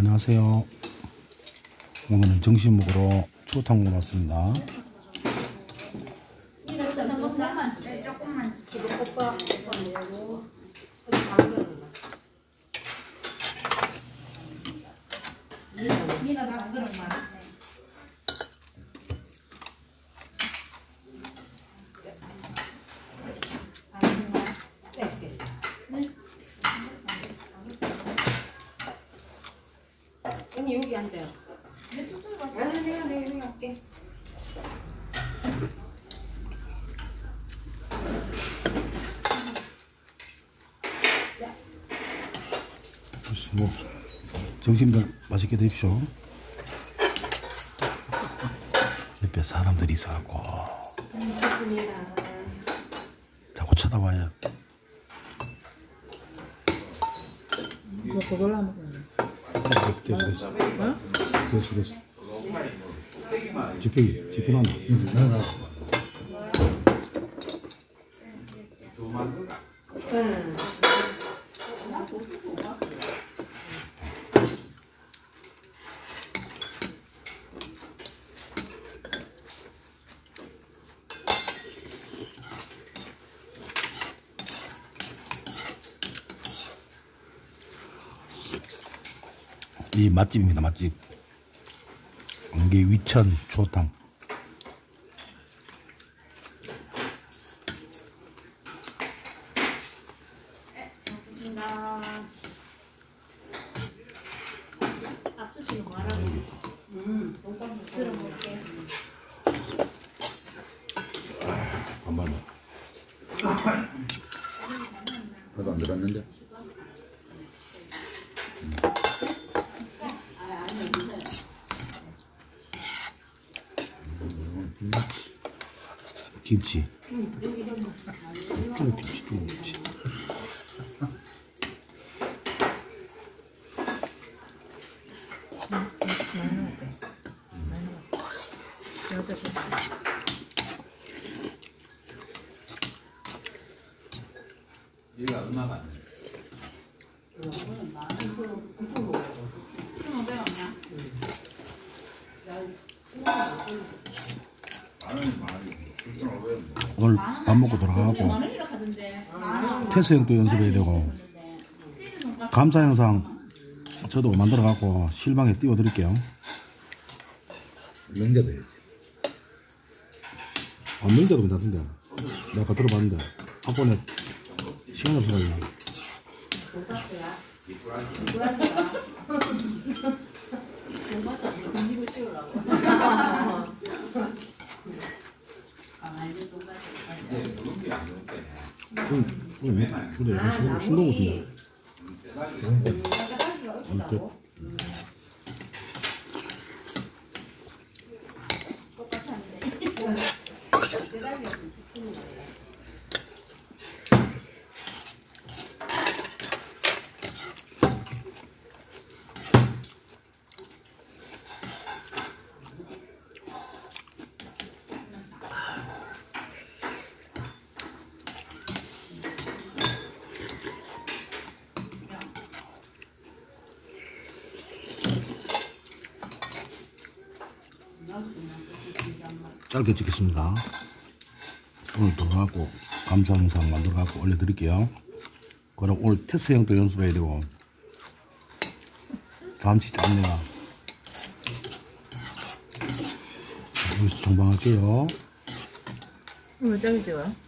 안녕하세요. 오늘은 점심 먹으러 추어탕 먹으러 왔습니다. 조금만. 언니 여기 앉아요. 내가 여기 할게. 뭐 점심들 맛있게 드십시오. 옆에 사람들이 있어갖고 자꾸 쳐다봐요. 뭐 그걸로 하면 되네. 됐어. 됐어. 지표 나나. 이 맛집입니다. 맛집. 이게 위천 추어탕. 앞주시는 뭐 하라고? 들어볼게. 반반. 나도 안 들었는데. 김치. 중김치. 많이 넣었대. 많이 넣었어. 여덟 개. 얘가 얼마가 안 돼? 오늘 밥 먹고 돌아가고 테스 형도 연습해야 되고 감사 영상 저도 만들어 갖고 실방에 띄워 드릴게요. 명대도 해야지. 안 밀려도 괜찮던데. 내가 아까 들어봤는데 한 번에 시간이 없어가지고. 근데 약간 싱거운 것 같은데. 짧게 찍겠습니다. 오늘 돌아가고 감사 영상 만들어 갖고 올려드릴게요. 그럼 오늘 테스 형도 연습해야 되고 잠시 짧네요. 여기서 종방할게요. 왜 저기 찍어요?